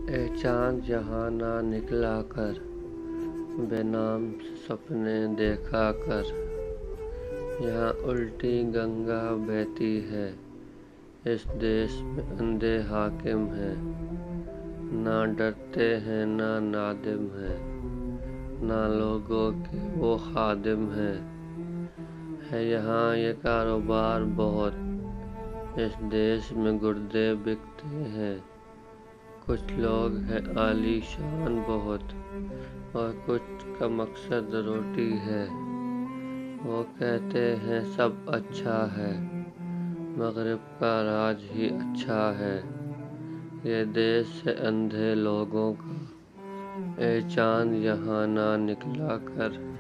اے چاند یہاں نہ نکلا کر، بے نام سپنے دیکھا کر۔ یہاں الٹی گنگا بہتی ہے، اس دیس میں اندھے حاکم ہیں۔ نہ ڈرتے ہیں نہ نادم ہیں، نہ لوگوں کے وہ خادم ہیں۔ ہے یہاں یہ کاروبار بہت، اس دیس میں گردے بکتے ہیں۔ کچھ لوگ ہیں عالی شان بہت، اور کچھ کا مقصد روٹی ہے۔ وہ کہتے ہیں سب اچھا ہے، مغرب کا راج ہی اچھا ہے۔ یہ دیس ہے اندھے لوگوں کا، اے چاند یہاں نہ نکلا کر۔